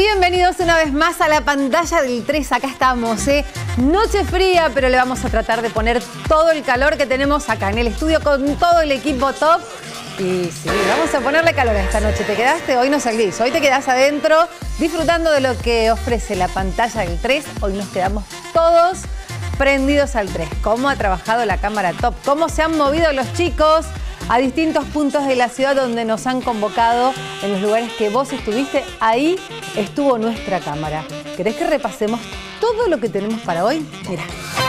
Bienvenidos una vez más a la pantalla del 3. Acá estamos, noche fría, pero le vamos a tratar de poner todo el calor que tenemos acá en el estudio con todo el equipo top. Y sí, vamos a ponerle calor a esta noche. ¿Te quedaste? Hoy no salís, hoy te quedás adentro disfrutando de lo que ofrece la pantalla del 3. Hoy nos quedamos todos prendidos al 3. ¿Cómo ha trabajado la cámara top? ¿Cómo se han movido los chicos a distintos puntos de la ciudad donde nos han convocado en los lugares que vos estuviste? Ahí estuvo nuestra cámara. ¿Querés que repasemos todo lo que tenemos para hoy? Mirá.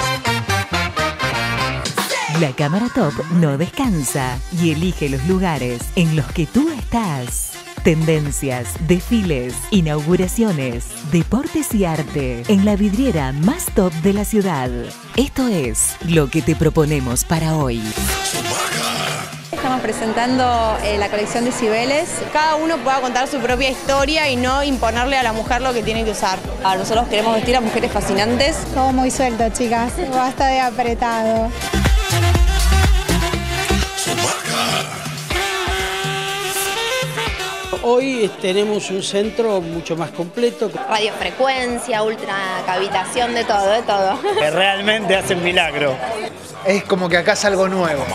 La cámara top no descansa y elige los lugares en los que tú estás. Tendencias, desfiles, inauguraciones, deportes y arte en la vidriera más top de la ciudad. Esto es lo que te proponemos para hoy. Estamos presentando la colección de Cibeles. Cada uno pueda contar su propia historia y no imponerle a la mujer lo que tiene que usar. Nosotros queremos vestir a mujeres fascinantes. Todo muy suelto, chicas. Basta de apretado. Hoy tenemos un centro mucho más completo. Radiofrecuencia, ultracavitación, de todo. Que realmente hacen milagro. Es como que acá es algo nuevo.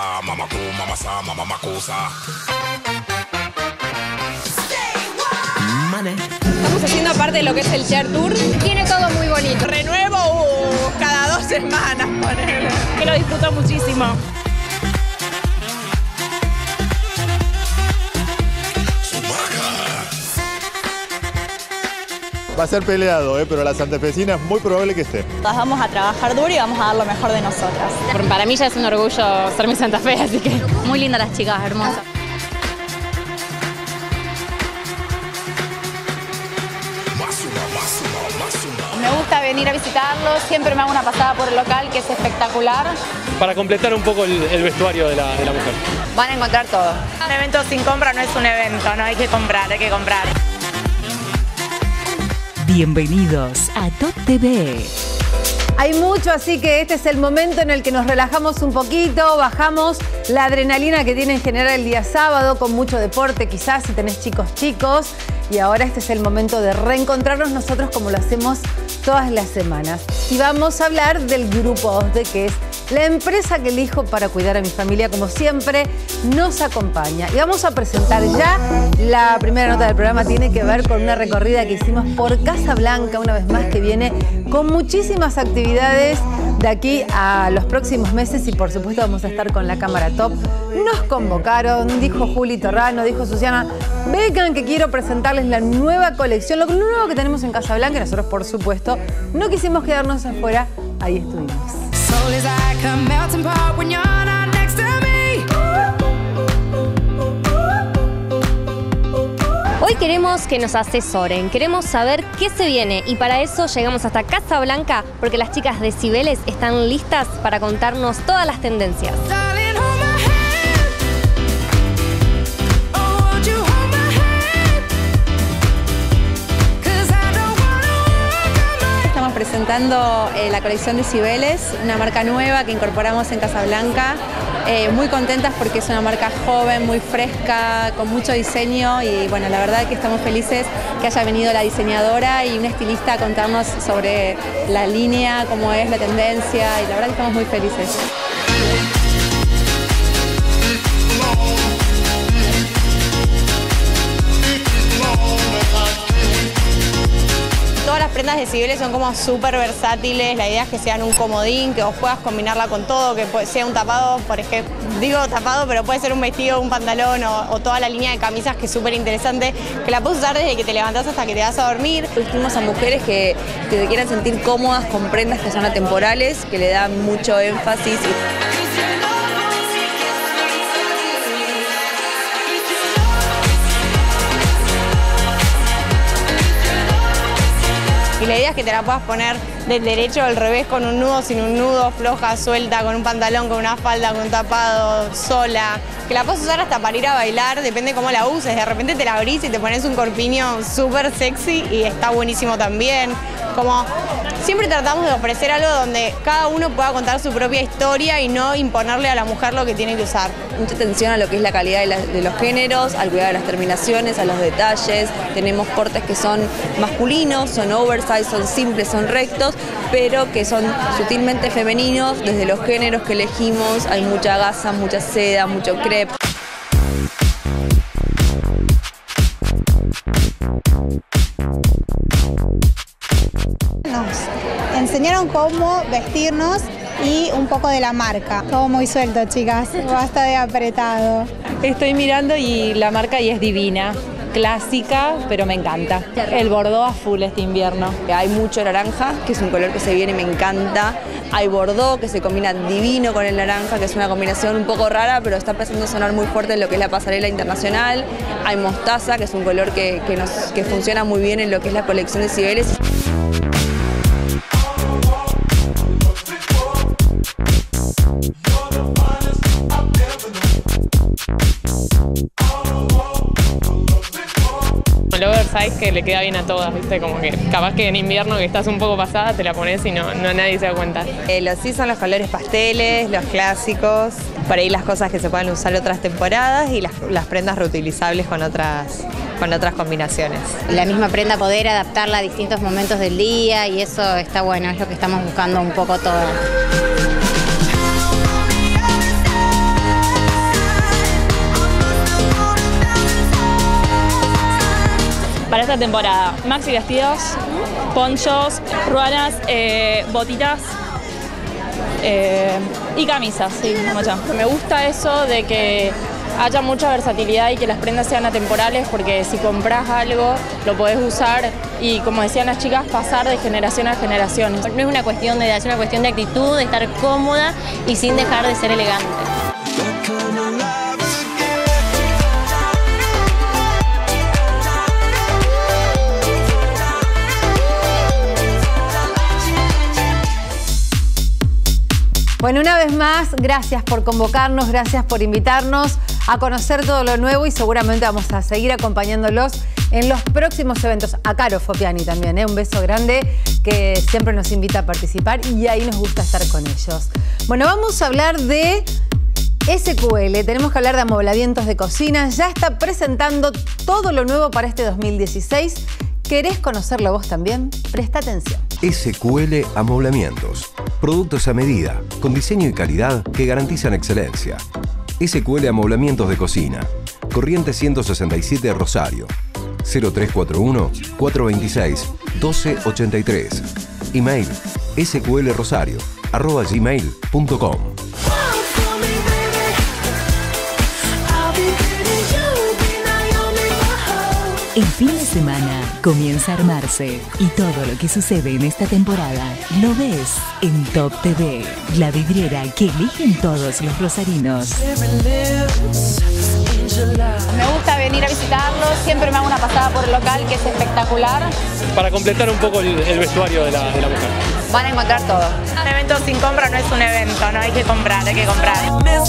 Estamos haciendo parte de lo que es el Share Tour. Tiene todo muy bonito. Renuevo cada 2 semanas, ponele. Que lo disfruto muchísimo. Va a ser peleado, pero la santafesina es muy probable que esté. Vamos a trabajar duro y vamos a dar lo mejor de nosotras. Para mí ya es un orgullo ser mi Santa Fe, así que... Muy lindas las chicas, hermosas. Me gusta venir a visitarlos, siempre me hago una pasada por el local que es espectacular. Para completar un poco el vestuario de la mujer. Van a encontrar todo. Un evento sin compra no es un evento, no hay que comprar, hay que comprar. Bienvenidos a Top TV. Hay mucho, así que este es el momento en el que nos relajamos un poquito, bajamos la adrenalina que tiene en general el día sábado, con mucho deporte quizás, si tenés chicos. Y ahora este es el momento de reencontrarnos nosotros como lo hacemos todas las semanas. Y vamos a hablar del Grupo OSDE, que es la empresa que elijo para cuidar a mi familia, como siempre, nos acompaña. Y vamos a presentar ya la primera nota del programa. Tiene que ver con una recorrida que hicimos por Casa Blanca, una vez más, que viene con muchísimas actividades de aquí a los próximos meses. Y por supuesto vamos a estar con la cámara top. Nos convocaron, dijo Juli Torrano, dijo Susana, vengan que quiero presentarles la nueva colección, lo nuevo que tenemos en Casa Blanca. Y nosotros, por supuesto, no quisimos quedarnos afuera, ahí estuvimos. Hoy queremos que nos asesoren, queremos saber qué se viene y para eso llegamos hasta Casa Blanca porque las chicas de Cibeles están listas para contarnos todas las tendencias. Presentando la colección de Cibeles, una marca nueva que incorporamos en Casa Blanca. Muy contentas porque es una marca joven, muy fresca, con mucho diseño y bueno, la verdad que estamos felices que haya venido la diseñadora y una estilista a contarnos sobre la línea, cómo es la tendencia y la verdad que estamos muy felices. Todas las prendas de Cibeles son como súper versátiles, la idea es que sean un comodín, que vos puedas combinarla con todo, que sea un tapado, por ejemplo, digo tapado, pero puede ser un vestido, un pantalón o toda la línea de camisas que es súper interesante, que la puedes usar desde que te levantás hasta que te vas a dormir. Vestimos a mujeres que se quieran sentir cómodas con prendas que son atemporales, que le dan mucho énfasis. Y la idea es que te la puedas poner del derecho o al revés, con un nudo, sin un nudo, floja, suelta, con un pantalón, con una falda, con un tapado, sola. Que la puedes usar hasta para ir a bailar, depende cómo la uses. De repente te la abrís y te pones un corpiño súper sexy y está buenísimo también. Como siempre tratamos de ofrecer algo donde cada uno pueda contar su propia historia y no imponerle a la mujer lo que tiene que usar. Mucha atención a lo que es la calidad de los géneros, al cuidado de las terminaciones, a los detalles. Tenemos cortes que son masculinos, son oversize, son simples, son rectos, pero que son sutilmente femeninos. Desde los géneros que elegimos hay mucha gasa, mucha seda, mucho crepe. Nos enseñaron cómo vestirnos y un poco de la marca. Todo muy suelto, chicas, basta de apretado. Estoy mirando y la marca y es divina, clásica, pero me encanta. El bordó a full este invierno. Hay mucho naranja, que es un color que se viene y me encanta. Hay bordó, que se combina divino con el naranja, que es una combinación un poco rara, pero está empezando a sonar muy fuerte en lo que es la pasarela internacional. Hay mostaza, que es un color que funciona muy bien en lo que es la colección de Cibeles. El oversize que le queda bien a todas, ¿viste? Como que capaz que en invierno que estás un poco pasada te la pones y no nadie se da cuenta. Los sí son los colores pasteles, los clásicos, por ahí las cosas que se pueden usar otras temporadas y las prendas reutilizables con otras combinaciones. La misma prenda poder adaptarla a distintos momentos del día y eso está bueno, es lo que estamos buscando un poco todas. Para esta temporada, maxi vestidos, ponchos, ruanas, botitas y camisas, sí, mucho. Me gusta eso de que haya mucha versatilidad y que las prendas sean atemporales, porque si compras algo lo podés usar y, como decían las chicas, pasar de generación a generación. No es una cuestión de edad, es una cuestión de actitud, de estar cómoda y sin dejar de ser elegante. Bueno, una vez más, gracias por convocarnos, gracias por invitarnos a conocer todo lo nuevo y seguramente vamos a seguir acompañándolos en los próximos eventos. A Caro Fopiani también, un beso grande, que siempre nos invita a participar y ahí nos gusta estar con ellos. Bueno, vamos a hablar de SQL, tenemos que hablar de amoblamientos de cocina. Ya está presentando todo lo nuevo para este 2016. ¿Querés conocerlo vos también? Presta atención. SQL Amoblamientos. Productos a medida, con diseño y calidad que garantizan excelencia. SQL Amoblamientos de Cocina. Corrientes 167 Rosario. 0341-426-1283. Email sqlrosario@gmail.com. El fin de semana comienza a armarse y todo lo que sucede en esta temporada lo ves en Top TV, la vidriera que eligen todos los rosarinos. Me gusta venir a visitarlos, siempre me hago una pasada por el local que es espectacular. Para completar un poco el vestuario de la mujer. Van a encontrar todo. Un evento sin compra no es un evento, no hay que comprar, hay que comprar.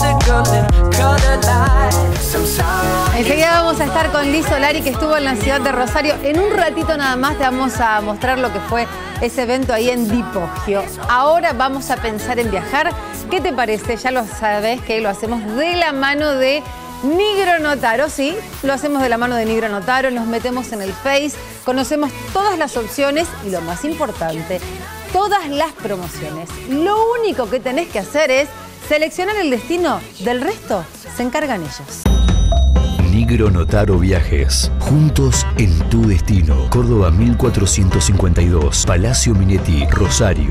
Enseguida vamos a estar con Liz Solari, que estuvo en la ciudad de Rosario. En un ratito nada más te vamos a mostrar lo que fue ese evento ahí en Dipogio. Ahora vamos a pensar en viajar. ¿Qué te parece? Ya lo sabes que lo hacemos de la mano de Nigro Notaro, sí, lo hacemos de la mano de Nigro Notaro, nos metemos en el Face, conocemos todas las opciones y lo más importante, todas las promociones. Lo único que tenés que hacer es seleccionar el destino, del resto se encargan ellos. Nigro Notaro Viajes. Juntos en tu destino. Córdoba 1452. Palacio Minetti, Rosario.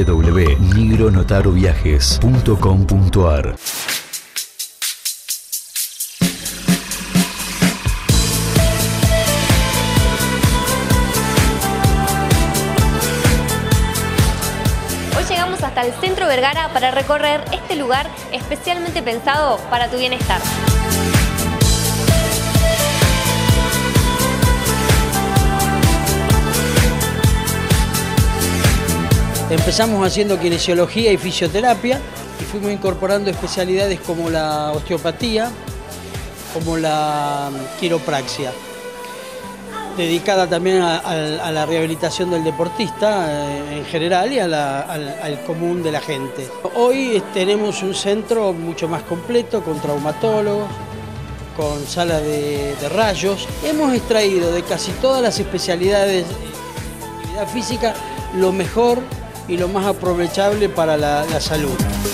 www.nigronotaroviajes.com.ar. Hasta el centro Vergara para recorrer este lugar especialmente pensado para tu bienestar. Empezamos haciendo kinesiología y fisioterapia y fuimos incorporando especialidades como la osteopatía, como la quiropraxia, dedicada también a la rehabilitación del deportista en general y al común de la gente. Hoy tenemos un centro mucho más completo con traumatólogos, con sala de rayos. Hemos extraído de casi todas las especialidades de actividad física lo mejor y lo más aprovechable para la salud.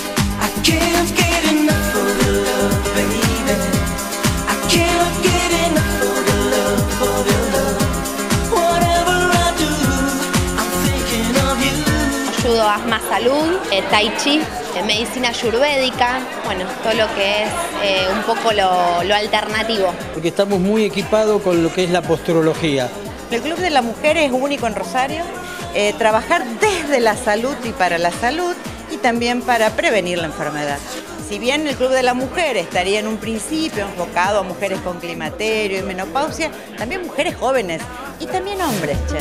Ayudo a Más Salud, Tai Chi, medicina ayurvédica, bueno, todo lo que es un poco lo alternativo. Porque estamos muy equipados con lo que es la posturología. El Club de la Mujer es único en Rosario, trabajar desde la salud y para la salud y también para prevenir la enfermedad. Si bien el Club de la Mujer estaría en un principio enfocado a mujeres con climaterio y menopausia, también mujeres jóvenes y también hombres, che.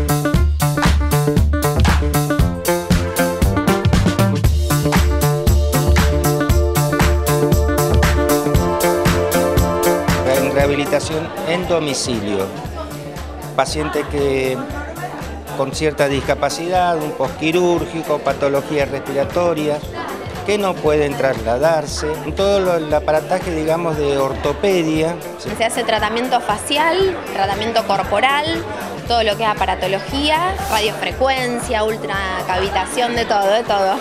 Rehabilitación en domicilio. Pacientes que con cierta discapacidad, un posquirúrgico, patologías respiratorias, que no pueden trasladarse. Todo el aparataje, digamos, de ortopedia. Se hace tratamiento facial, tratamiento corporal, todo lo que es aparatología, radiofrecuencia, ultracavitación, de todo, de todo.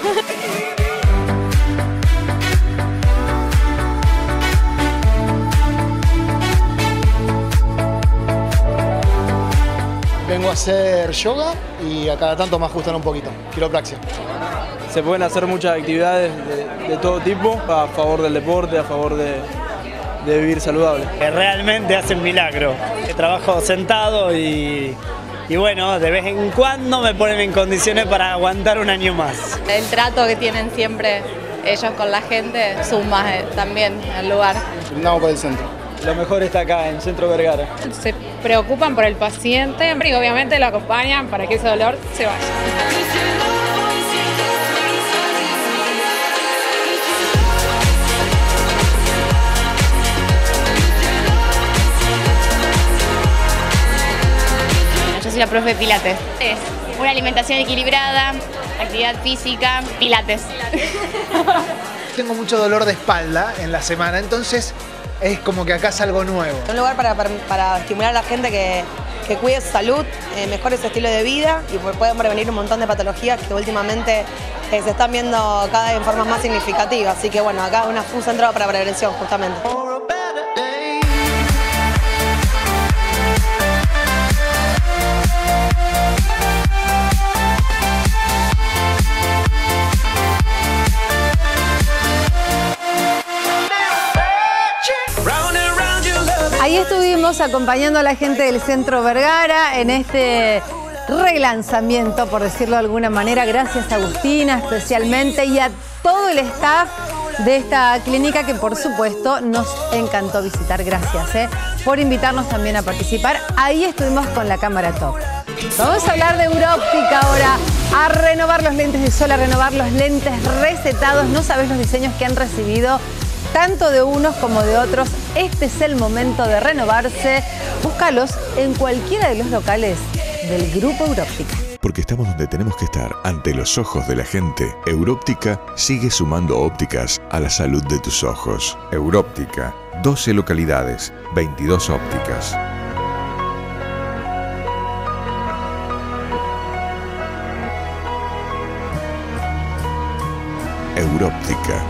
Vengo a hacer yoga y a cada tanto me ajustan un poquito, quiropraxia. Se pueden hacer muchas actividades de todo tipo a favor del deporte, a favor de vivir saludable. Realmente hacen milagro. Trabajo sentado y bueno, de vez en cuando me ponen en condiciones para aguantar un año más. El trato que tienen siempre ellos con la gente suma también al lugar. Vamos por el centro. Lo mejor está acá, en Centro Vergara. Se preocupan por el paciente y obviamente lo acompañan para que ese dolor se vaya. Yo soy la profe de Pilates. Es una alimentación equilibrada, actividad física, Pilates. Tengo mucho dolor de espalda en la semana, entonces es como que acá es algo nuevo. Un lugar para estimular a la gente que cuide su salud, mejore su estilo de vida y pueden prevenir un montón de patologías que últimamente se están viendo cada vez en formas más significativas. Así que bueno, acá un centro para prevención justamente. Ahí estuvimos acompañando a la gente del Centro Vergara en este relanzamiento, por decirlo de alguna manera. Gracias a Agustina especialmente y a todo el staff de esta clínica que por supuesto nos encantó visitar. Gracias por invitarnos también a participar. Ahí estuvimos con la cámara top. Vamos a hablar de Europtica ahora, a renovar los lentes de sol, a renovar los lentes recetados. No sabés los diseños que han recibido, tanto de unos como de otros. Este es el momento de renovarse. Búscalos en cualquiera de los locales del Grupo Europtica. Porque estamos donde tenemos que estar, ante los ojos de la gente. Europtica sigue sumando ópticas a la salud de tus ojos. Europtica, 12 localidades, 22 ópticas. Europtica.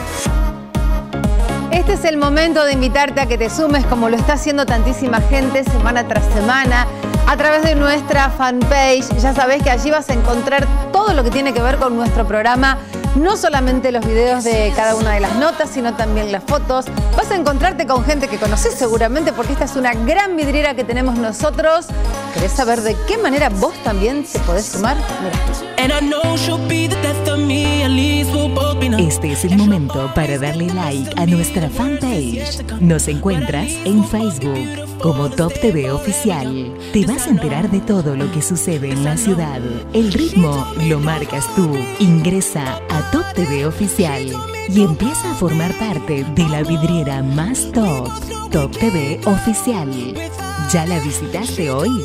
Este es el momento de invitarte a que te sumes, como lo está haciendo tantísima gente semana tras semana, a través de nuestra fanpage. Ya sabés que allí vas a encontrar todo lo que tiene que ver con nuestro programa, no solamente los videos de cada una de las notas, sino también las fotos. Vas a encontrarte con gente que conoces seguramente, porque esta es una gran vidriera que tenemos nosotros. ¿Querés saber de qué manera vos también te podés sumar? Mirá. Este es el momento para darle like a nuestra fanpage. Nos encuentras en Facebook como Top TV Oficial. Te vas a enterar de todo lo que sucede en la ciudad. El ritmo lo marcas tú. Ingresa a Top TV Oficial y empieza a formar parte de la vidriera más top. Top TV Oficial. ¿Ya la visitaste hoy?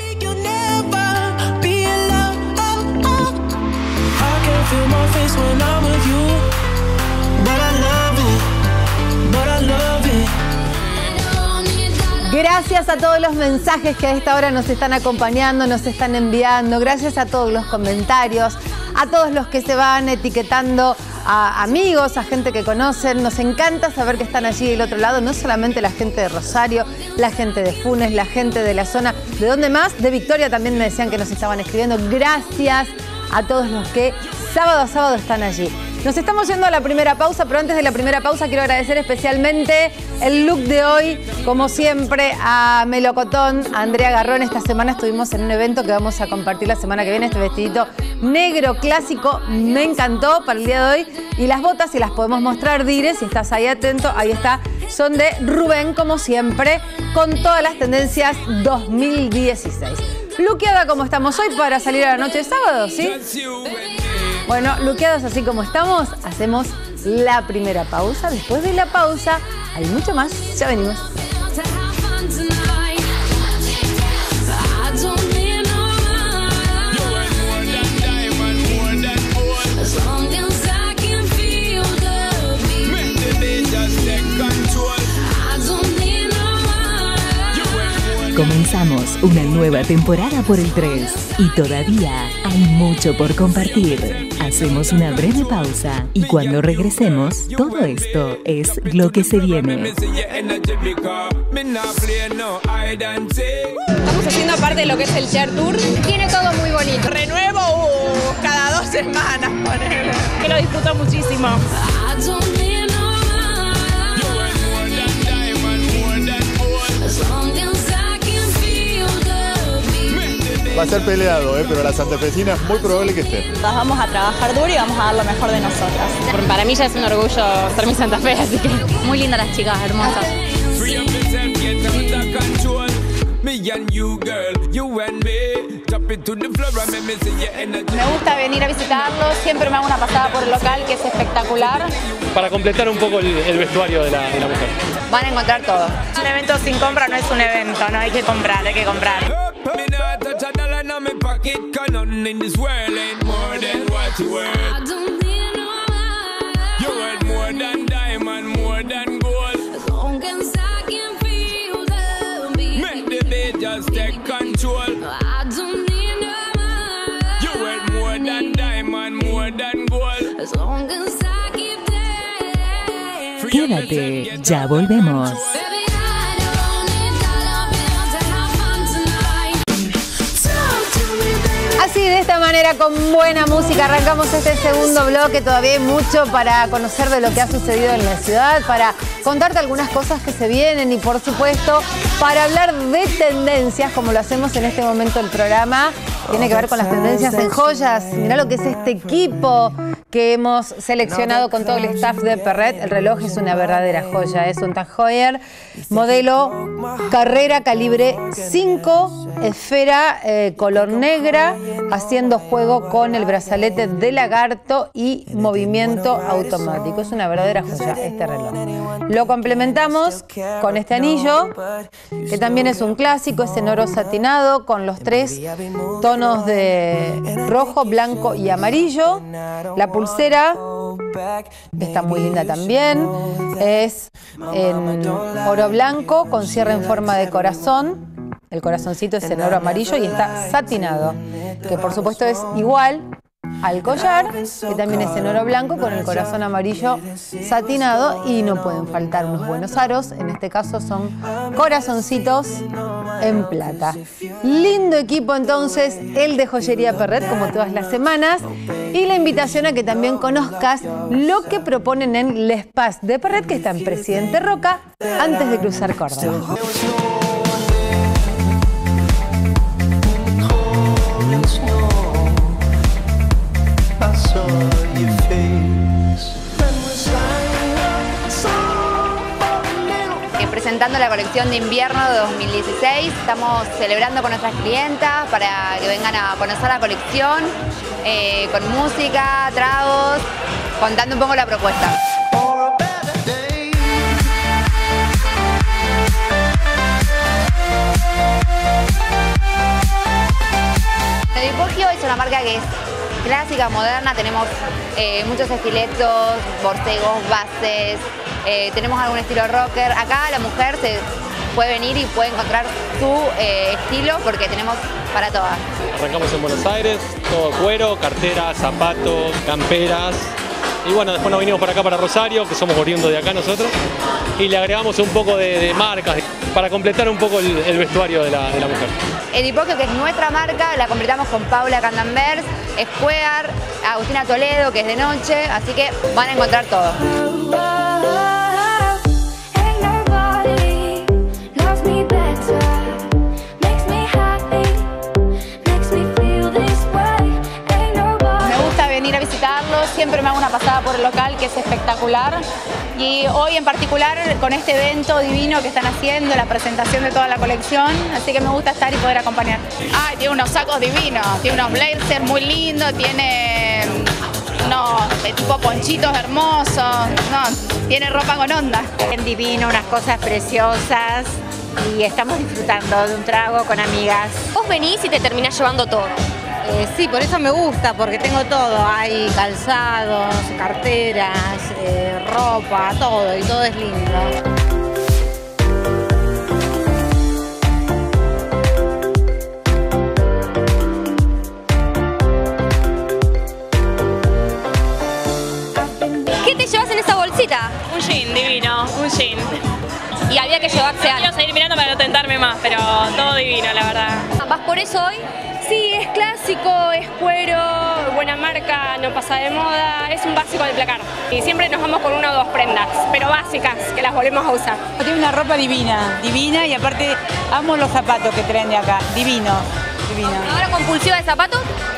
Gracias a todos los mensajes que a esta hora nos están acompañando, nos están enviando. Gracias a todos los comentarios, a todos los que se van etiquetando, a amigos, a gente que conocen. Nos encanta saber que están allí del otro lado, no solamente la gente de Rosario, la gente de Funes, la gente de la zona. ¿De dónde más? De Victoria también me decían que nos estaban escribiendo. Gracias a todos los que sábado a sábado están allí. Nos estamos yendo a la primera pausa, pero antes de la primera pausa quiero agradecer especialmente el look de hoy, como siempre, a Melocotón, a Andrea Garrón. Esta semana estuvimos en un evento que vamos a compartir la semana que viene, este vestidito negro clásico, me encantó para el día de hoy. Y las botas, si las podemos mostrar, Dire, si estás ahí atento, ahí está, son de Rubén, como siempre, con todas las tendencias 2016. Luqueada como estamos hoy para salir a la noche de sábado, ¿sí? Bueno, luqueados así como estamos, hacemos la primera pausa. Después de la pausa hay mucho más, ya venimos. Comenzamos una nueva temporada por el 3 y todavía hay mucho por compartir. Hacemos una breve pausa y cuando regresemos, todo esto es lo que se viene. Estamos haciendo parte de lo que es el Share Tour. Tiene todo muy bonito. Renuevo cada 2 semanas, ponele. Que lo disfruto muchísimo. Va a ser peleado, pero la santafesina es muy probable que esté. Las vamos a trabajar duro y vamos a dar lo mejor de nosotras. Para mí ya es un orgullo ser mi Santa Fe, así que muy lindas las chicas, hermosas. Me gusta venir a visitarlos, siempre me hago una pasada por el local que es espectacular. Para completar un poco el vestuario de la mujer. Van a encontrar todo. Un evento sin compra no es un evento, no hay que comprar, hay que comprar. Quédate, ya volvemos. Así, de esta manera, con buena música, arrancamos este segundo bloque. Todavía hay mucho para conocer de lo que ha sucedido en la ciudad, para contarte algunas cosas que se vienen y, por supuesto, para hablar de tendencias, como lo hacemos en este momento el programa. Tiene que ver con las tendencias en joyas. Mirá lo que es este equipo que hemos seleccionado con todo el staff de Perret. El reloj es una verdadera joya, es un Tag Heuer, modelo carrera calibre 5, esfera color negra, haciendo juego con el brazalete de lagarto y movimiento automático. Es una verdadera joya este reloj. Lo complementamos con este anillo, que también es un clásico, es en oro satinado, con los 3 tonos de rojo, blanco y amarillo. La pulsera, que está muy linda también, es en oro blanco con cierre en forma de corazón. El corazoncito es en oro amarillo y está satinado, que por supuesto es igual al collar, que también es en oro blanco con el corazón amarillo satinado, y no pueden faltar unos buenos aros. En este caso son corazoncitos en plata. Lindo equipo entonces el de Joyería Perret, como todas las semanas, y la invitación a que también conozcas lo que proponen en Les Pas de Perret, que está en Presidente Roca, antes de cruzar Córdoba. I saw your face. presentando la colección de invierno de 2016. Estamos celebrando con nuestras clientas para que vengan a conocer la colección, con música, tragos, contando un poco la propuesta. Edipogio es una marca que es clásica, moderna, tenemos muchos estiletos, borcegos, bases, tenemos algún estilo rocker. Acá la mujer se puede venir y puede encontrar su estilo porque tenemos para todas. Arrancamos en Buenos Aires, todo cuero, carteras, zapatos, camperas. Y bueno, después nos vinimos para acá, para Rosario, que somos oriundos de acá nosotros, y le agregamos un poco de marcas para completar un poco el vestuario de la mujer. Edipogio, que es nuestra marca, la completamos con Paula Candambers, Square, Agustina Toledo, que es de noche, así que van a encontrar todo. Siempre me hago una pasada por el local, que es espectacular, y hoy en particular con este evento divino que están haciendo, la presentación de toda la colección, así que me gusta estar y poder acompañar. Ay, tiene unos sacos divinos, tiene unos blazers muy lindos, tiene unos tipo ponchitos hermosos, no, tiene ropa con onda. En divino, unas cosas preciosas, y estamos disfrutando de un trago con amigas. Vos venís y te terminás llevando todo. Sí, por eso me gusta, porque tengo todo. Hay calzados, carteras, ropa, todo, y todo es lindo. ¿Qué te llevas en esa bolsita? Un jean divino, un jean. Y había que llevarse algo. Quiero seguir mirando para no tentarme más, pero todo divino, la verdad. ¿Vas por eso hoy? Sí, es clásico, es cuero, buena marca, no pasa de moda, es un básico del placar. Y siempre nos vamos con una o dos prendas, pero básicas, que las volvemos a usar. Tiene una ropa divina, divina, y aparte amo los zapatos que traen de acá, divino, divino. ¿Ahora compulsiva de zapatos?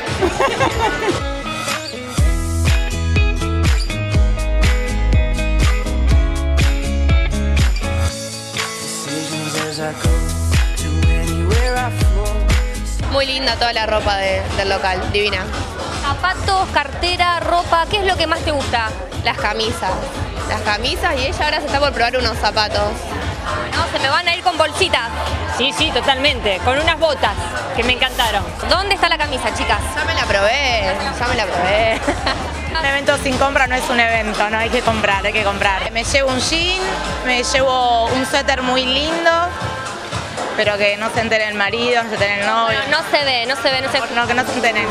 Muy linda toda la ropa del local, divina. Zapatos, cartera, ropa, ¿qué es lo que más te gusta? Las camisas, y ella ahora se está por probar unos zapatos. No, se me van a ir con bolsitas. Sí, sí, totalmente, con unas botas que me encantaron. ¿Dónde está la camisa, chicas? Ya me la probé. Un evento sin compra no es un evento, no hay que comprar, hay que comprar. Me llevo un jean, me llevo un suéter muy lindo, pero que no se entere el marido, no se entere el novio. No se ve. No, que no se enteren.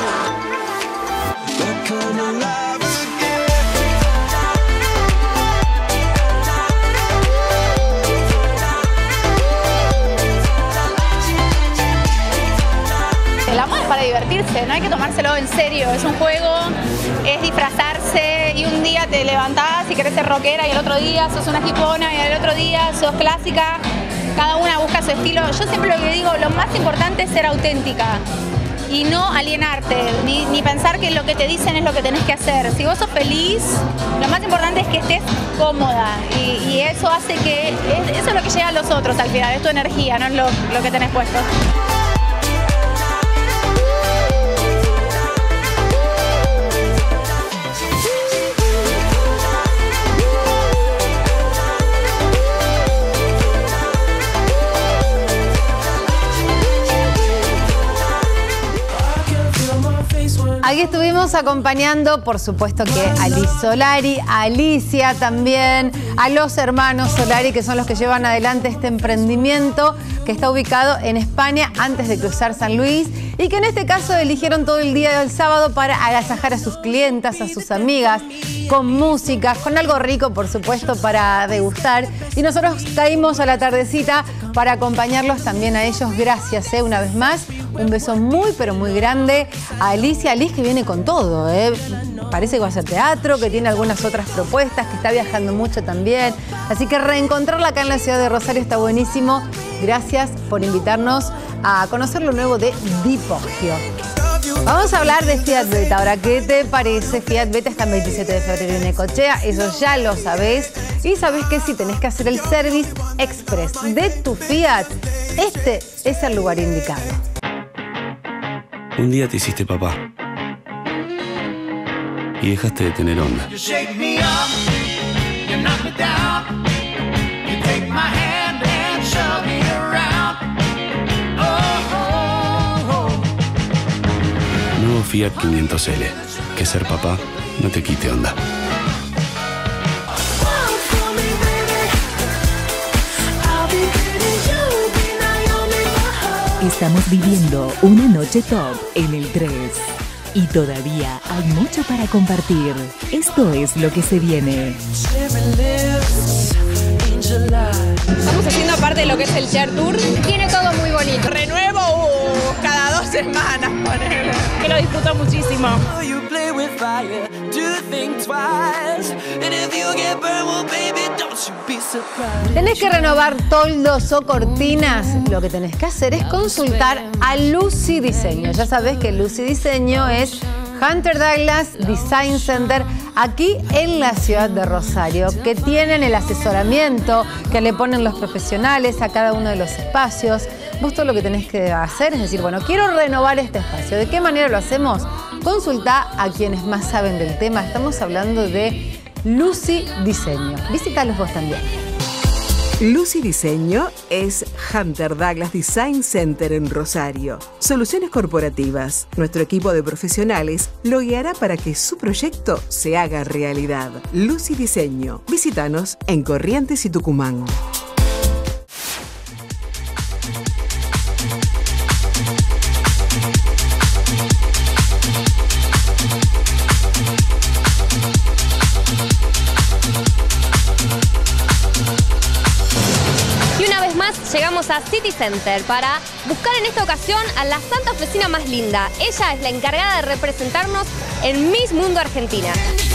La moda es para divertirse, no hay que tomárselo en serio, es un juego, es disfrazarse, y un día te levantás y querés ser rockera, y el otro día sos una hipona, y el otro día sos clásica. Cada una busca su estilo. Yo siempre lo que digo, lo más importante es ser auténtica y no alienarte, ni pensar que lo que te dicen es lo que tenés que hacer. Si vos sos feliz, lo más importante es que estés cómoda, y eso hace que, eso es lo que llega a los otros al final, es tu energía, no es lo que tenés puesto. Aquí estuvimos acompañando, por supuesto, que a Liz Solari, a Alicia también, a los hermanos Solari, que son los que llevan adelante este emprendimiento que está ubicado en España antes de cruzar San Luis, y que en este caso eligieron todo el día del sábado para agasajar a sus clientas, a sus amigas, con música, con algo rico, por supuesto, para degustar. Y nosotros caímos a la tardecita para acompañarlos también a ellos. Gracias, una vez más. Un beso muy, pero muy grande a Alicia. Liz, que viene con todo, Parece que va a hacer teatro, que tiene algunas otras propuestas, que está viajando mucho también. Así que reencontrarla acá en la ciudad de Rosario está buenísimo. Gracias por invitarnos a conocer lo nuevo de Edipogio. Vamos a hablar de Fiat Beta. Ahora, ¿qué te parece? Fiat Beta está el 27 de febrero en Necochea, eso ya lo sabés. Y sabés que si tenés que hacer el Service Express de tu Fiat, este es el lugar indicado. Un día te hiciste papá y dejaste de tener onda. Nuevo Fiat 500L. Que ser papá no te quite onda. Estamos viviendo una noche top en el 3. Y todavía hay mucho para compartir. Esto es lo que se viene. Estamos haciendo parte de lo que es el Share Tour. Tiene todo muy bonito. Renuevo cada 2 semanas, ponele. Que lo disfruto muchísimo. ¿Tenés que renovar toldos o cortinas? Lo que tenés que hacer es consultar a Lucy Diseño. Ya sabés que Lucy Diseño es Hunter Douglas Design Center aquí en la ciudad de Rosario, que tienen el asesoramiento que le ponen los profesionales a cada uno de los espacios. Vos todo lo que tenés que hacer es decir, bueno, quiero renovar este espacio. ¿De qué manera lo hacemos? Consultá a quienes más saben del tema. Estamos hablando de Lucy Diseño. Visítalos vos también. Lucy Diseño es Hunter Douglas Design Center en Rosario. Soluciones corporativas. Nuestro equipo de profesionales lo guiará para que su proyecto se haga realidad. Lucy Diseño. Visítanos en Corrientes y Tucumán. Llegamos a City Center para buscar en esta ocasión a la santafesina más linda. Ella es la encargada de representarnos en Miss Mundo Argentina.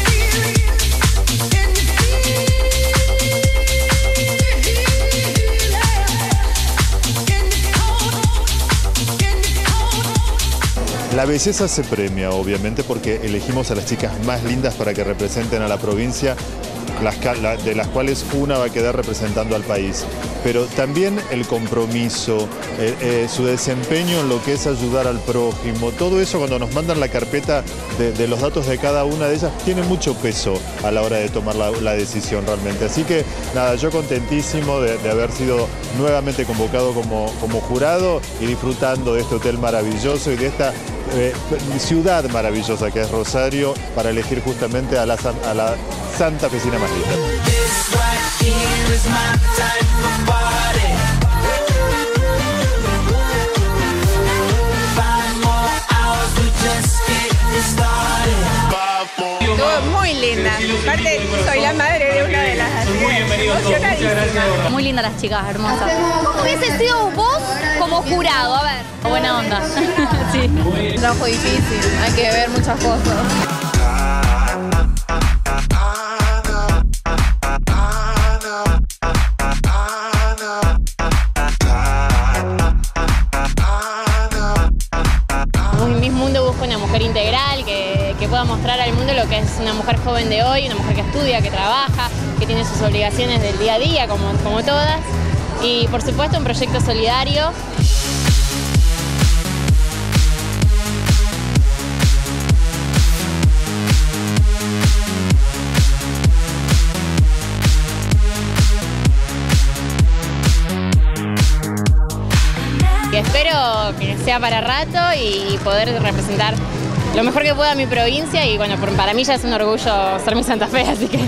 La belleza se premia, obviamente, porque elegimos a las chicas más lindas para que representen a la provincia, de las cuales una va a quedar representando al país. Pero también el compromiso, su desempeño en lo que es ayudar al prójimo, todo eso cuando nos mandan la carpeta de los datos de cada una de ellas, tiene mucho peso a la hora de tomar la decisión realmente. Así que nada, yo contentísimo de haber sido nuevamente convocado como jurado y disfrutando de este hotel maravilloso y de esta ciudad maravillosa que es Rosario, para elegir justamente a la santafesina más linda. Estuvo muy linda. Aparte, soy la madre de una de las emocionadísima. Muy lindas las chicas, hermosas. ¿Cómo hubiese sido vos como jurado? A ver. Buena onda. Sí. Un trabajo difícil, hay que ver muchas cosas. Miss Mundo busca una mujer integral que pueda mostrar al mundo lo que es una mujer joven de hoy, una mujer que estudia, que trabaja, que tiene sus obligaciones del día a día, como todas. Y por supuesto un proyecto solidario. Y espero que sea para rato y poder representar lo mejor que pueda a mi provincia y bueno, para mí ya es un orgullo ser mi Santa Fe, así que...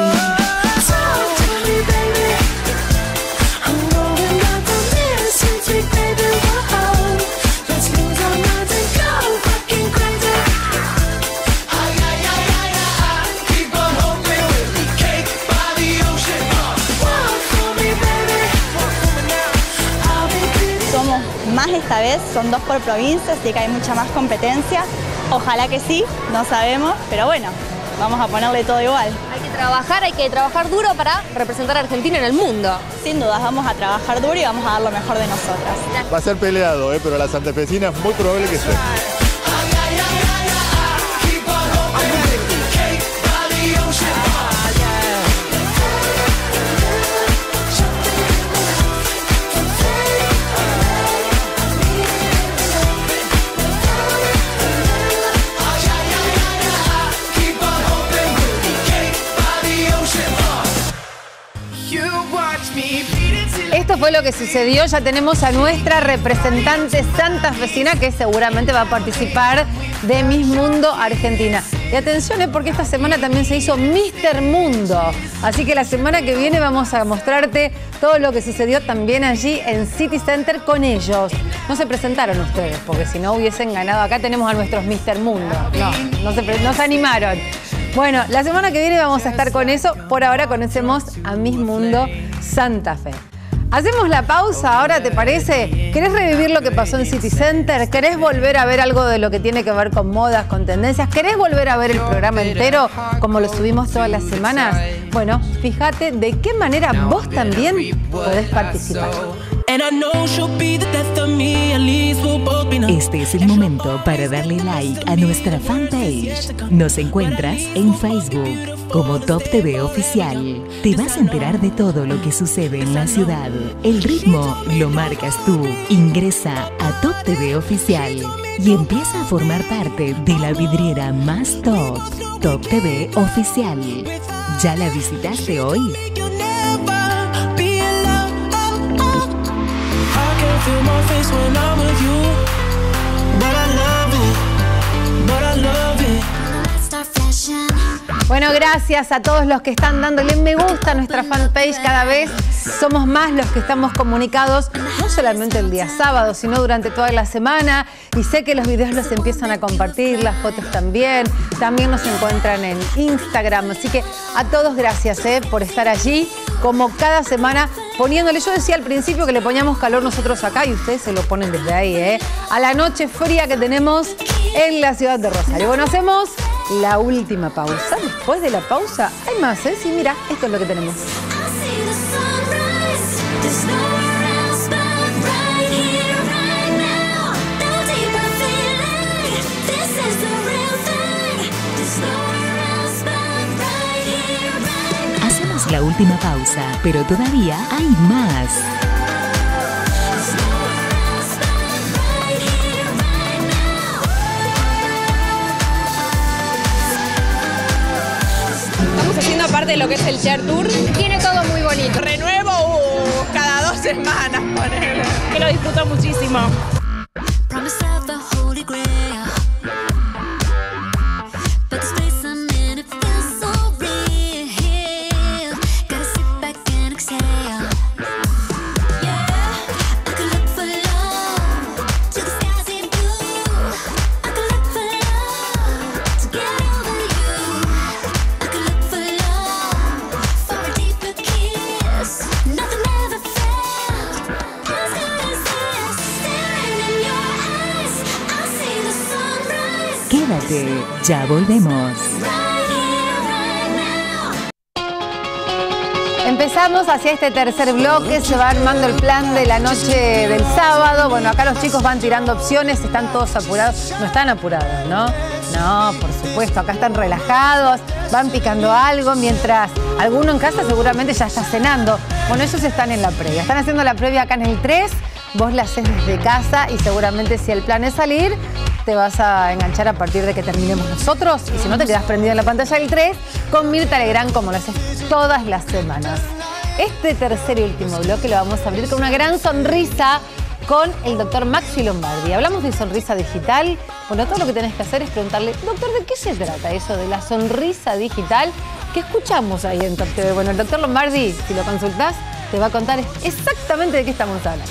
Más esta vez, son 2 por provincia, así que hay mucha más competencia. Ojalá que sí, no sabemos, pero bueno, vamos a ponerle todo igual. Hay que trabajar duro para representar a Argentina en el mundo. Sin dudas, vamos a trabajar duro y vamos a dar lo mejor de nosotras. Va a ser peleado, pero la santafesina es muy probable que esté. Esto fue lo que sucedió. Ya tenemos a nuestra representante santafesina que seguramente va a participar de Miss Mundo Argentina. Y atención, porque esta semana también se hizo Mr. Mundo. Así que la semana que viene vamos a mostrarte todo lo que sucedió también allí en City Center con ellos. No se presentaron ustedes, porque si no hubiesen ganado. Acá tenemos a nuestros Mr. Mundo. No se animaron. Bueno, la semana que viene vamos a estar con eso. Por ahora conocemos a Miss Mundo Santa Fe. Hacemos la pausa ahora, ¿te parece? ¿Querés revivir lo que pasó en City Center? ¿Querés volver a ver algo de lo que tiene que ver con modas, con tendencias? ¿Querés volver a ver el programa entero como lo subimos todas las semanas? Bueno, fíjate de qué manera vos también podés participar. Este es el momento para darle like a nuestra fanpage. Nos encuentras en Facebook como Top TV Oficial. Te vas a enterar de todo lo que sucede en la ciudad. El ritmo lo marcas tú. Ingresa a Top TV Oficial y empieza a formar parte de la vidriera más top. Top TV Oficial. ¿Ya la visitaste hoy? Bueno, gracias a todos los que están dándole me gusta a nuestra fanpage. Cada vez somos más los que estamos comunicados, no solamente el día sábado, sino durante toda la semana. Y sé que los videos los empiezan a compartir, las fotos también. También nos encuentran en Instagram. Así que a todos gracias por estar allí, como cada semana poniéndole. Yo decía al principio que le poníamos calor nosotros acá y ustedes se lo ponen desde ahí, a la noche fría que tenemos en la ciudad de Rosario. Bueno, hacemos la última pausa. Después de la pausa hay más, Sí, mira, esto es lo que tenemos. Hacemos la última pausa, pero todavía hay más. Haciendo parte de lo que es el Chair Tour. Tiene todo muy bonito. Renuevo cada 2 semanas, ponele. Que lo disfruto muchísimo. Quédate, ya volvemos. Empezamos hacia este tercer bloque, se va armando el plan de la noche del sábado. Bueno, acá los chicos van tirando opciones, están todos apurados. No están apurados, ¿no? No, por supuesto, acá están relajados, van picando algo, mientras alguno en casa seguramente ya está cenando. Bueno, ellos están en la previa, están haciendo la previa acá en el 3, vos la haces desde casa y seguramente si el plan es salir, te vas a enganchar a partir de que terminemos nosotros y si no te quedas prendido en la pantalla del 3 con Mirta Legrand como lo haces todas las semanas. Este tercer y último bloque lo vamos a abrir con una gran sonrisa con el doctor Maxi Lombardi. Hablamos de sonrisa digital. Bueno, todo lo que tenés que hacer es preguntarle, doctor, ¿de qué se trata eso de la sonrisa digital que escuchamos ahí en Top TV? Bueno, el doctor Lombardi, si lo consultás, te va a contar exactamente de qué estamos hablando.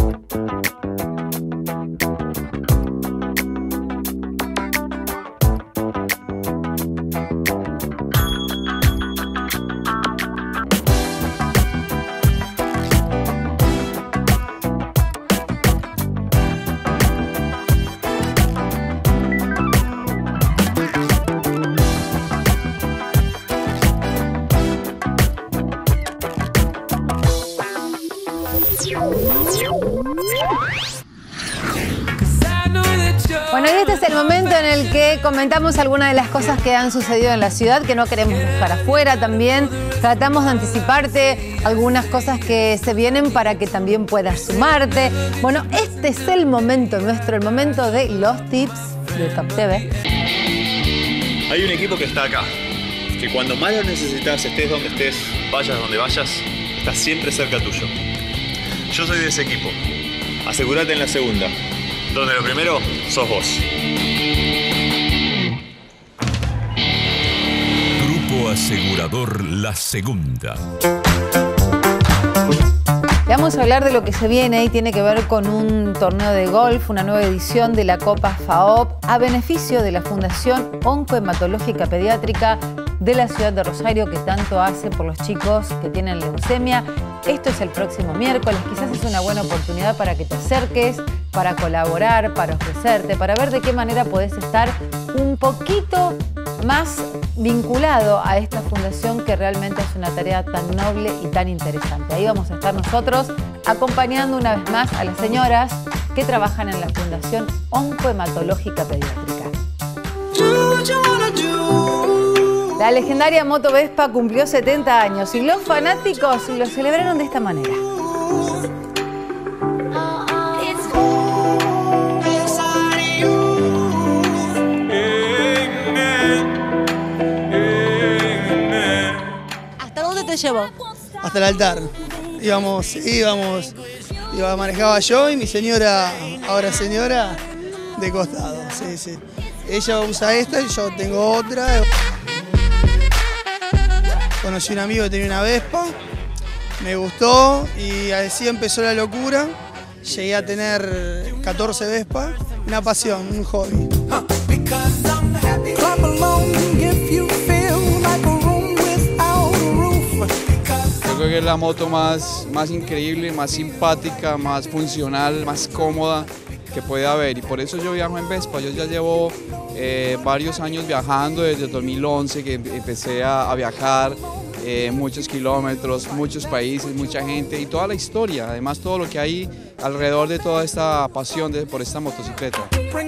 Bueno, y este es el momento en el que comentamos algunas de las cosas que han sucedido en la ciudad, que no queremos dejar afuera también. Tratamos de anticiparte algunas cosas que se vienen para que también puedas sumarte. Bueno, este es el momento nuestro, el momento de los tips de Top TV. Hay un equipo que está acá, que cuando más lo necesitas, estés donde estés, vayas donde vayas, está siempre cerca tuyo. Yo soy de ese equipo. Asegúrate en la segunda, donde lo primero sos vos. Grupo Asegurador La Segunda. Le vamos a hablar de lo que se viene y tiene que ver con un torneo de golf, una nueva edición de la Copa FAOP a beneficio de la Fundación Oncohematológica Pediátrica de la ciudad de Rosario, que tanto hace por los chicos que tienen leucemia. Esto es el próximo miércoles. Quizás es una buena oportunidad para que te acerques, para colaborar, para ofrecerte, para ver de qué manera podés estar un poquito más vinculado a esta fundación, que realmente es una tarea tan noble y tan interesante. Ahí vamos a estar nosotros acompañando una vez más a las señoras que trabajan en la Fundación Oncohematológica Pediátrica. La legendaria moto Vespa cumplió 70 años y los fanáticos lo celebraron de esta manera. ¿Hasta dónde te llevó? Hasta el altar. Manejaba yo y mi señora, ahora señora, de costado. Sí, sí. Ella usa esta y yo tengo otra. Conocí a un amigo que tenía una Vespa, me gustó y así empezó la locura. Llegué a tener 14 Vespas, una pasión, un hobby. Yo creo que es la moto más increíble, más simpática, más funcional, más cómoda que puede haber, y por eso yo viajo en Vespa. Yo ya llevo varios años viajando, desde el 2011 que empecé a viajar, muchos kilómetros, muchos países, mucha gente y toda la historia, además todo lo que hay alrededor de toda esta pasión por esta motocicleta.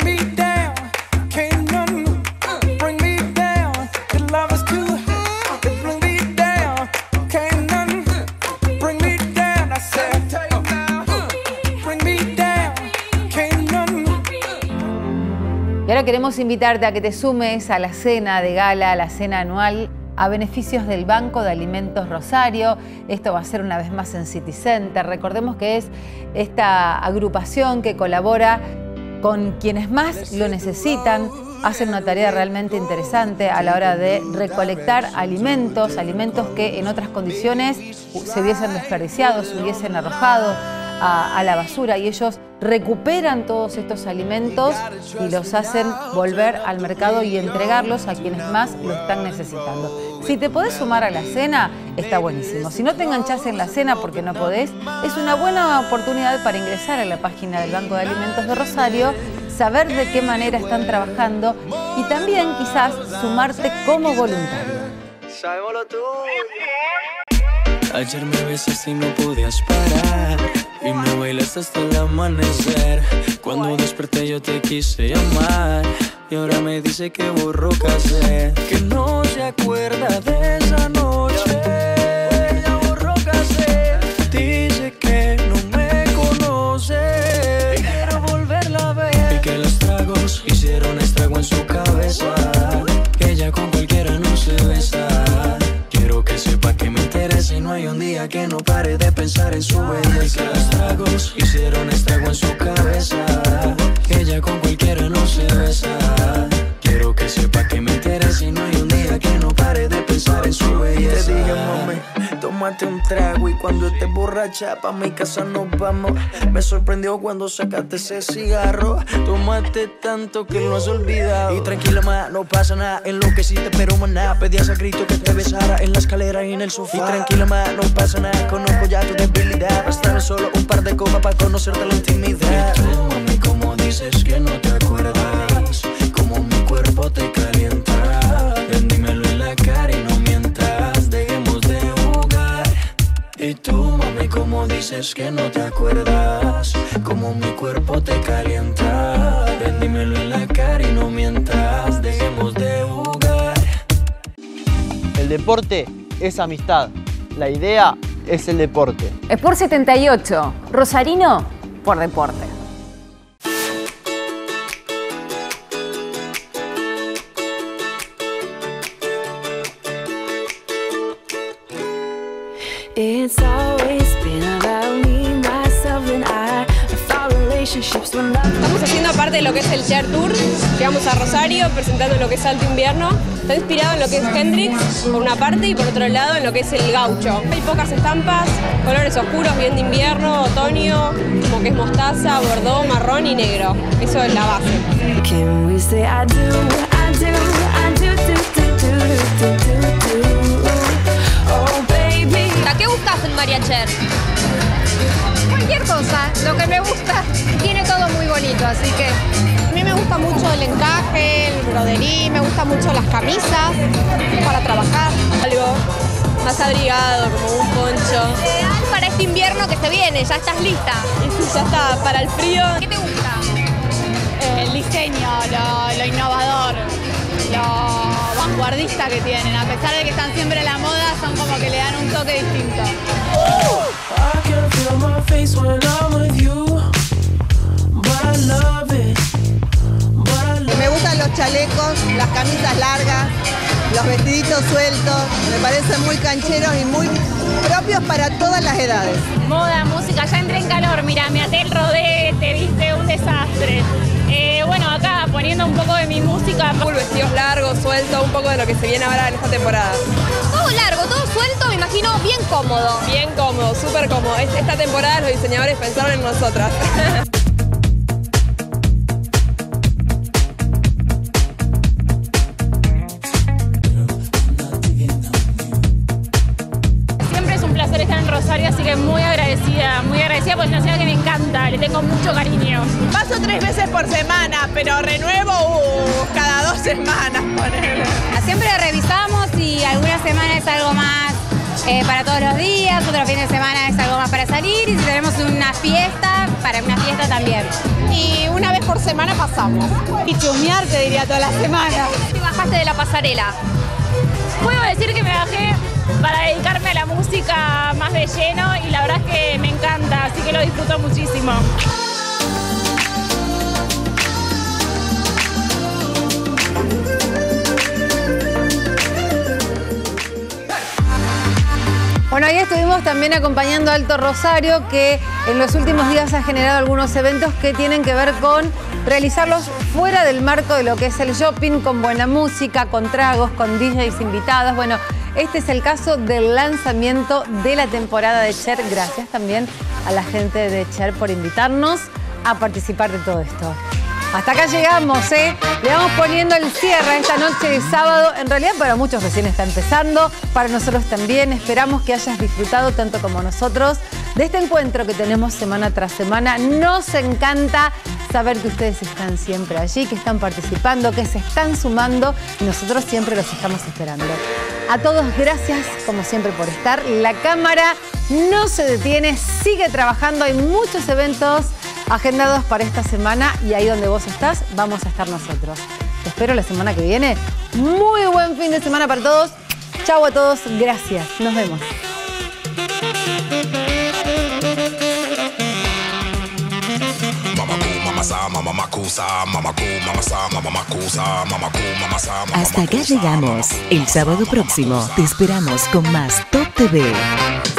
Y ahora queremos invitarte a que te sumes a la cena de gala, a la cena anual a beneficios del Banco de Alimentos Rosario. Esto va a ser una vez más en City Center. Recordemos que es esta agrupación que colabora con quienes más lo necesitan. Hacen una tarea realmente interesante a la hora de recolectar alimentos que en otras condiciones se hubiesen desperdiciado, se hubiesen arrojado a la basura, y ellos recuperan todos estos alimentos y los hacen volver al mercado y entregarlos a quienes más lo están necesitando. Si te podés sumar a la cena, está buenísimo. Si no te enganchás en la cena porque no podés, es una buena oportunidad para ingresar a la página del Banco de Alimentos de Rosario, saber de qué manera están trabajando y también quizás sumarte como voluntario. Ayer me besaste y no podías parar, y me bailaste hasta el amanecer. Cuando desperté yo te quise llamar, y ahora me dice que borró cassette, que no se acuerda de esa noche. Ya borró cassette, dice que no me conoce, y quiero volverla a ver, y que los tragos hicieron estrago en su cabeza, que ella con cualquiera no se besa. Quiero que sepa que me interesa y no hay un día que no pare de pensar en su belleza. Los tragos hicieron estrago en su cabeza, que ella con cualquiera no se besa. Quiero que sepa que me interesa y no hay un día que no pare de pensar en su belleza. Te dije, mami, tómate un trago y cuando estés borracha pa' mi casa nos vamos. Me sorprendió cuando sacaste ese cigarro. Tomaste tanto que lo has olvidado. Y tranquila, ma, no pasa nada. Enloqueciste pero maná, pedías a grito que te besara en la escalera y en el sofá. Y tranquila, ma, no pasa nada. Conozco ya tu debilidad. Bastaron solo un par de copas para conocerte la intimidad. Y tú, mami, como dices que no te acuerdas, como mi cuerpo te calienta. Ven, dímelo en la cara y no mientas, dejemos de jugar. Y tú, mami, como dices que no te acuerdas, como mi cuerpo te calienta. Ven, dímelo en la cara y no mientas, dejemos de jugar. El deporte es amistad. La idea es el deporte. Sport 78, Rosarino por deporte. It's always been about me, myself Estamos haciendo parte de lo que es el Cher Tour. Llegamos a Rosario presentando lo que es Alto Invierno. Está inspirado en lo que es Hendrix, por una parte, y por otro lado en lo que es el gaucho. Hay pocas estampas, colores oscuros, bien de invierno, otoño, como que es mostaza, bordó, marrón y negro. Eso es la base. ¿A qué buscas en María Cher? Cualquier cosa, lo que me gusta. Tiene todo muy bonito, así que... A mí me gusta mucho el encaje, el broderí, me gustan mucho las camisas para trabajar. Algo más abrigado, como un poncho. Ideal para este invierno que se viene, ya estás lista. Ya está, para el frío. ¿Qué te gusta? El diseño, lo innovador, lo vanguardista que tienen. A pesar de que están siempre en la moda, son como que le dan un toque distinto. Me gustan los chalecos, las camisas largas, los vestiditos sueltos. Me parecen muy cancheros y muy propios para todas las edades. Moda, música, ya entré en calor. Mira, me até el rodete, viste, un desastre. Bueno, acá poniendo un poco de mi música. Full vestidos largos, sueltos, un poco de lo que se viene ahora en esta temporada. Todo largo, todo suelto, me imagino bien cómodo. Bien cómodo, súper cómodo. Esta temporada los diseñadores pensaron en nosotras. Siempre es un placer estar en Rosario, así que muy agradecida porque es una ciudad que me encanta, le tengo mucho cariño. Paso 3 veces por semana, pero renuevo cada 2 semanas. Siempre revisamos y algunas semanas es algo más para todos los días, otro fin de semana es algo más para salir, y si tenemos una fiesta, para una fiesta también. Y una vez por semana pasamos. Y chusmear te diría toda la semana. ¿Te bajaste de la pasarela? Puedo decir que me bajé para dedicarme a la música más de lleno y la verdad es que me encanta, así que lo disfruto muchísimo. Bueno, ahí estuvimos también acompañando a Alto Rosario, que en los últimos días ha generado algunos eventos que tienen que ver con realizarlos fuera del marco de lo que es el shopping, con buena música, con tragos, con DJs invitados. Bueno, este es el caso del lanzamiento de la temporada de Cher. Gracias también a la gente de Cher por invitarnos a participar de todo esto. Hasta acá llegamos, ¿eh? Le vamos poniendo el cierre a esta noche de sábado. En realidad para muchos recién está empezando, para nosotros también. Esperamos que hayas disfrutado tanto como nosotros de este encuentro que tenemos semana tras semana. Nos encanta saber que ustedes están siempre allí, que están participando, que se están sumando y nosotros siempre los estamos esperando. A todos, gracias como siempre por estar. La cámara no se detiene, sigue trabajando. Hay muchos eventos agendados para esta semana y ahí donde vos estás, vamos a estar nosotros. Te espero la semana que viene. Muy buen fin de semana para todos. Chau a todos, gracias. Nos vemos. Hasta acá llegamos. El sábado próximo te esperamos con más Top TV.